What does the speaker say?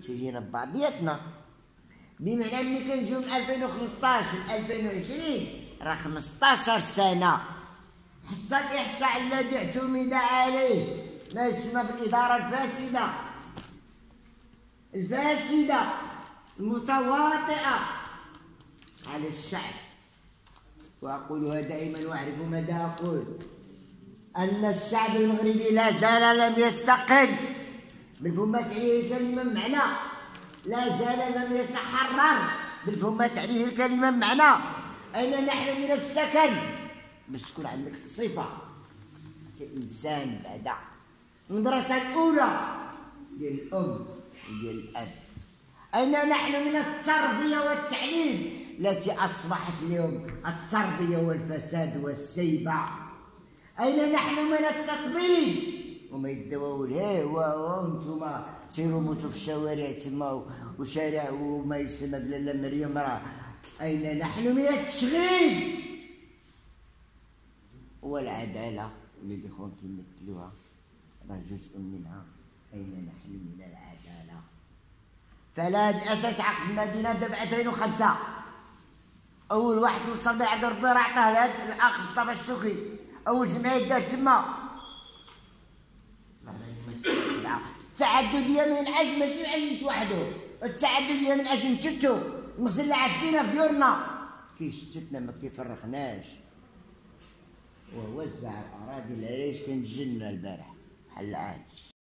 تجينا ببعضياتنا، بمعنى ملي كنجيو من 2015 ل 2020 راه 15 سنة. حتى الإحصاء الذي اعتمد عليه ما يسمى بالإدارة الفاسدة المتواطئة على الشعب. وأقولها دائما وأعرف ماذا أقول، أن الشعب المغربي لا زال لم يستقل بالفم تعنيه الكلمة بمعنى، لا زال لم يتحرر بالفم تعنيه الكلمة بمعنى. أين نحن من السكن باش تكون عندك الصفة كإنسان بعدا. المدرسة الأولى ديال الأم وديال الأب. أين نحن من التربية والتعليم التي أصبحت اليوم التربية والفساد والسيبة. أين نحن من التطبيب وما يدواو وانتم سيروا موتوا في الشوارع تما وشارع وما يسمى بلاله مريم راه. أين نحن من التشغيل والعدالة اللي الإخوان كيمثلوها راه جزء منها. أين نحن من العدالة؟ فعلى هذا الأساس عقد المدينة بدا ب 2005. أول واحد وصل به عبد ربي راه عطاه لهذا الأخ مصطفى الشوكي. أول جمعية دارت تما التعددية من أجل ماشي من أجل نتوحدو، التعددية من أجل نشتو المخزن اللي عارفينه في ديورنا كيشتتنا ما كيفرقناش. ووزع الأراضي العريش كنت جنة البارح بحال العاد.